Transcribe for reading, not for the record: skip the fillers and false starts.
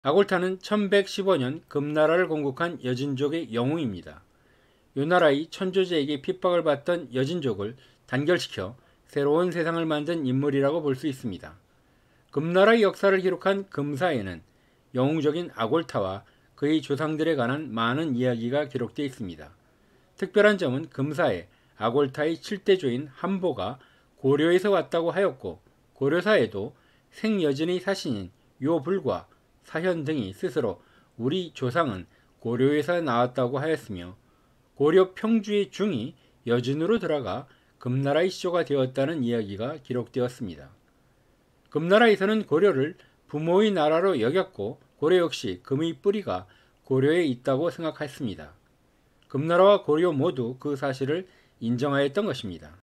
아골타는 1115년 금나라를 건국한 여진족의 영웅입니다. 요나라의 천조제에게 핍박을 받던 여진족을 단결시켜 새로운 세상을 만든 인물이라고 볼 수 있습니다. 금나라의 역사를 기록한 금사에는 영웅적인 아골타와 그의 조상들에 관한 많은 이야기가 기록되어 있습니다. 특별한 점은 금사에 아골타의 7대조인 한보가 고려에서 왔다고 하였고, 고려사에도 생여진의 사신인 요불과 사현 등이 스스로 우리 조상은 고려에서 나왔다고 하였으며, 고려 평주의 중이 여진으로 들어가 금나라의 시조가 되었다는 이야기가 기록되었습니다. 금나라에서는 고려를 부모의 나라로 여겼고, 고려 역시 금의 뿌리가 고려에 있다고 생각했습니다. 금나라와 고려 모두 그 사실을 인정하였던 것입니다.